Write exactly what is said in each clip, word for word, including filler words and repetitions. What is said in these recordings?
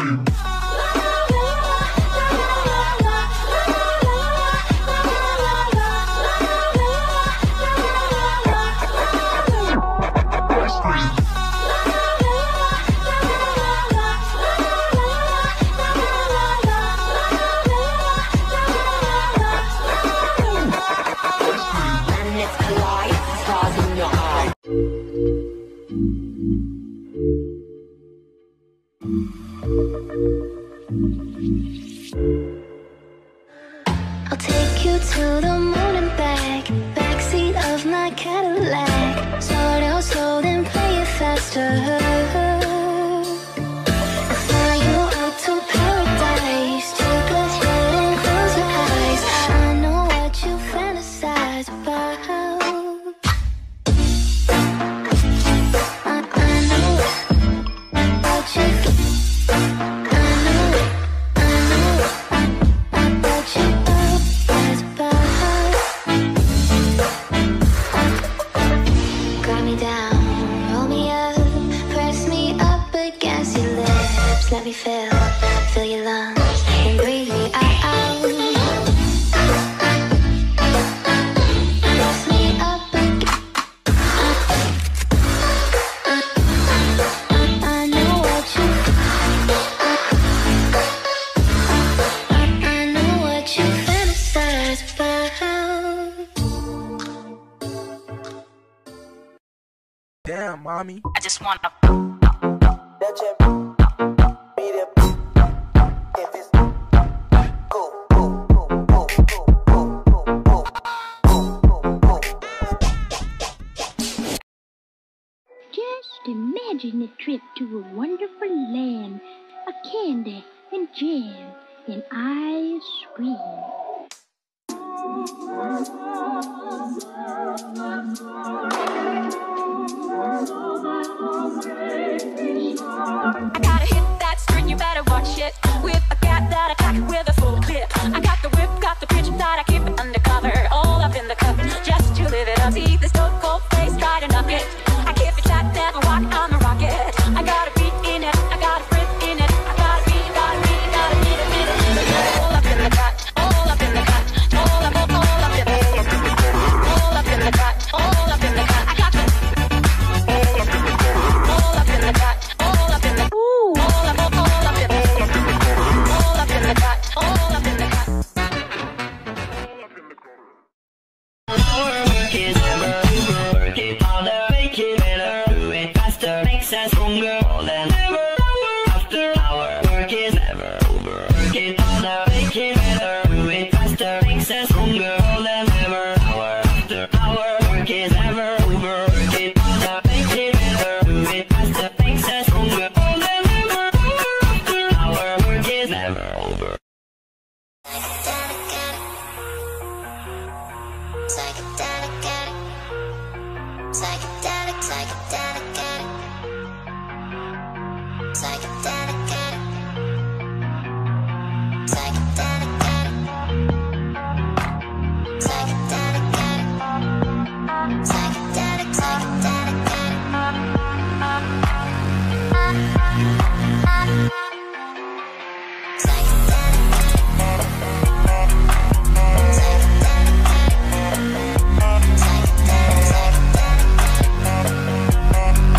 scream. I'll take you to the moon and back, backseat of my Cadillac. Start out slow, then play it faster. I'll fly you out to paradise. Take a hit and close your eyes. I know what you fantasize about. I, I know what you let me fill, fill your lungs and breathe me out. Press me up again. I know what you I know what you fantasize about. Damn, mommy. I just wanna Just imagine a trip to a wonderful land, a candy and jam and ice cream. I gotta hit that string, you better watch it. With a cat that attack with a full clip. I got the whip, got the pitch that I keep it undercover. All up in the cup, just to live it up. See the stone cold face, try to knock it. I keep it shot, never walk, I'm a rocket. I got a beat in it, I got a sprint in it. I got a beat, got a beat, got a beat, beat it, beat it. All up in the cut, all up in the cut, all up, all, all up in the cut, all up in the cut, all up in the cut. I got the all up in the cut, all up in the ooh, all up, all, all up in the all up in the cut, all up in the cut. Work is never over, work it harder, make it better, do it faster, makes us stronger, more than ever. After hour, work is never over, work it harder, make it better, do it faster, makes us stronger, more than ever. Hour after hour, work is never over, work it harder, make it better, do it faster, makes us stronger, more than ever. After hour, work is never over. Psychedelic, psychedelic, psychedelic, psychedelic, psychedelic, psychedelic, psychedelic.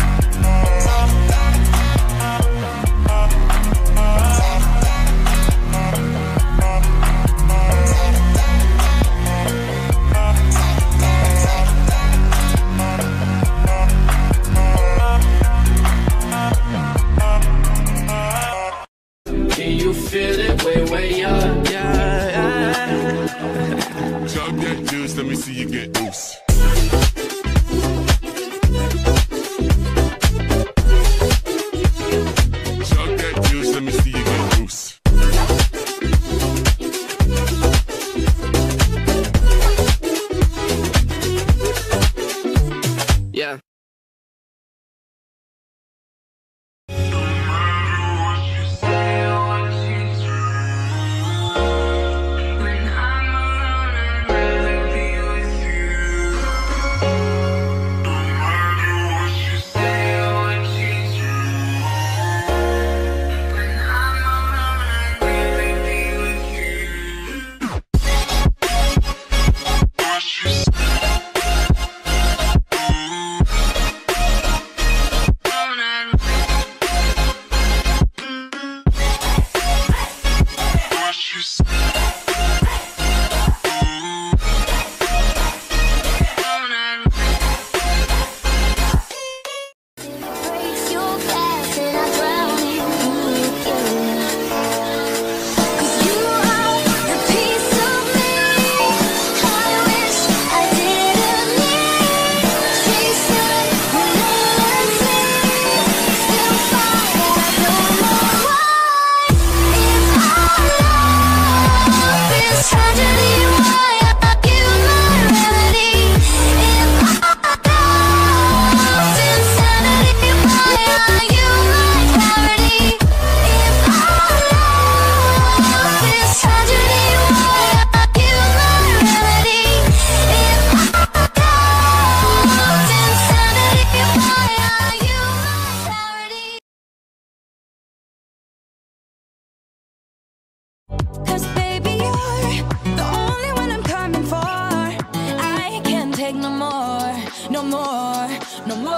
more.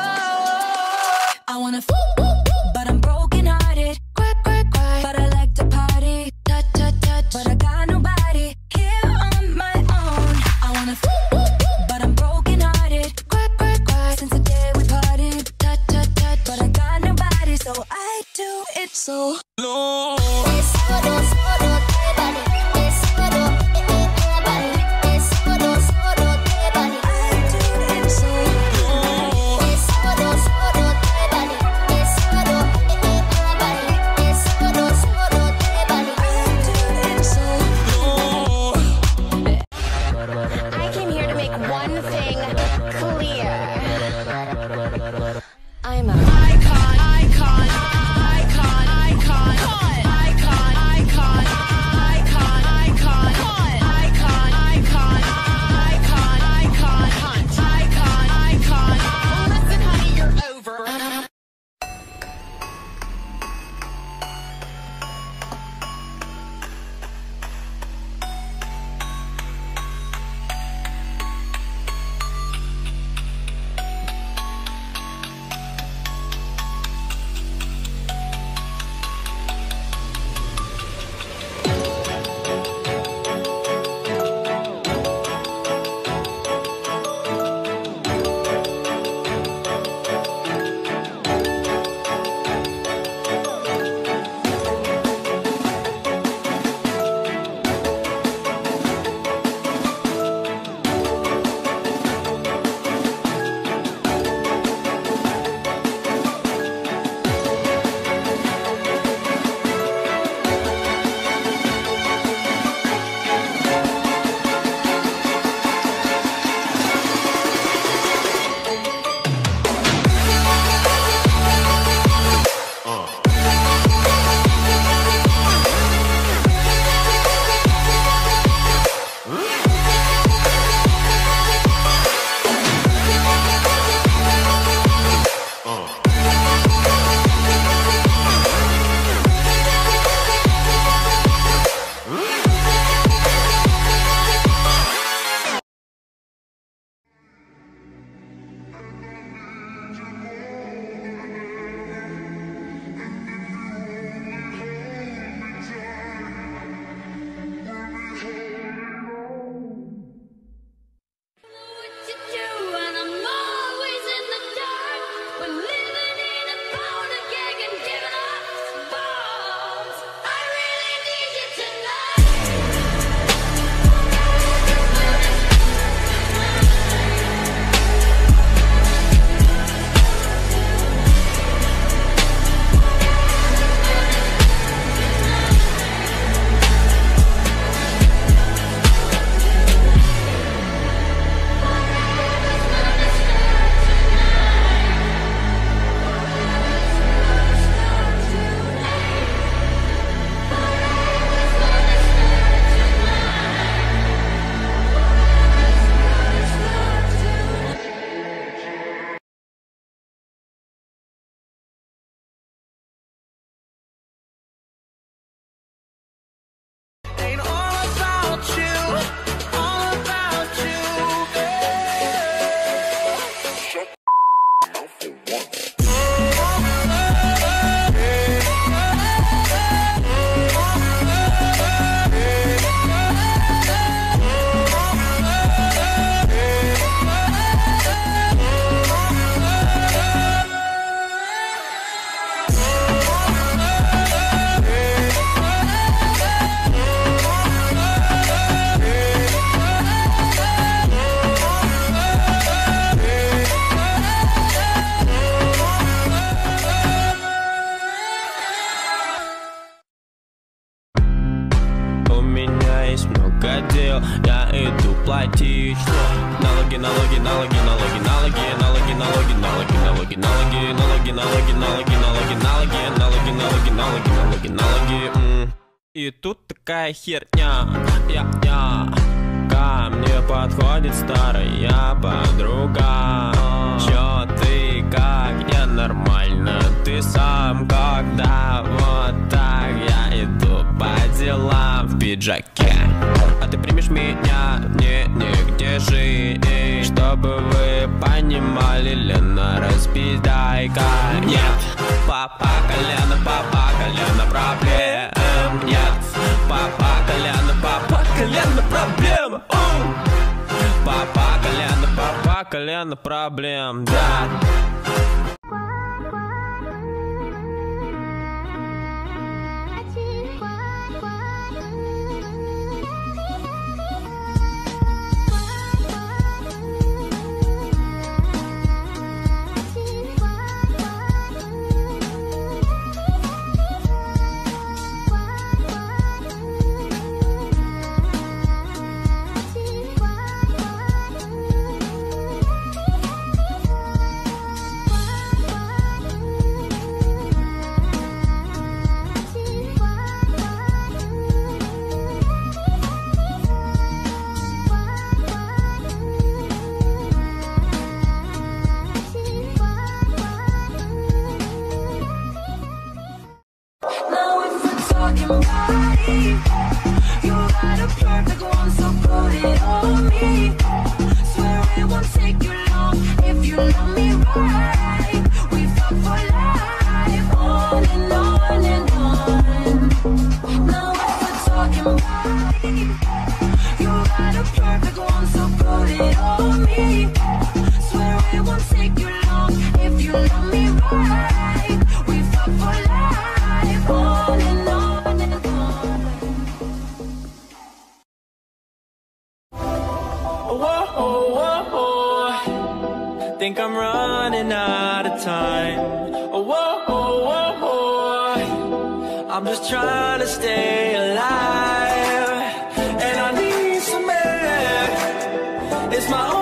I wanna f but I'm broken hearted. Cry, cry, cry, but I like to party. Touch, touch, touch, but I got nobody here on my own. I wanna f but I'm broken hearted. Cry, cry, cry, since the day we parted. Touch, touch, touch, but I got nobody, so I do it so low. I'm a icon, icon, icon, icon, icon, icon, icon, icon, icon, icon, icon, icon, hunt, icon, icon. Listen, honey, you're over. дел, я иду платить налоги, налоги, налоги, налоги, налоги, налоги, налоги, налоги, налоги, налоги, налоги, налоги, налоги, налоги, налоги, налоги, налоги, налоги, налоги, налоги. И тут такая херня, я, я, ко мне подходит старая подруга. Чё ты, как, я нормально, ты сам когда? Вот так я иду по делам в пиджаке. А ты примешь меня, не, нигде жить. Чтобы вы понимали, Лена пиздайка. Нет, папа Коляна, папа Коляна проблем. Нет, папа Коляна, папа Коляна проблем. Папа Коляна, папа Коляна проблем, да. You got a perfect one, so put it on me. Swear it won't take you long if you love me right. We fuck for life, on and on and on. Now if we're talking about you got a perfect one, so put it on me. Swear it won't take you long if you love me right. We fuck for life, on and on and on. Whoa, whoa, whoa. Think I'm running out of time. Whoa, whoa, whoa. I'm just trying to stay alive, and I need some air. It's my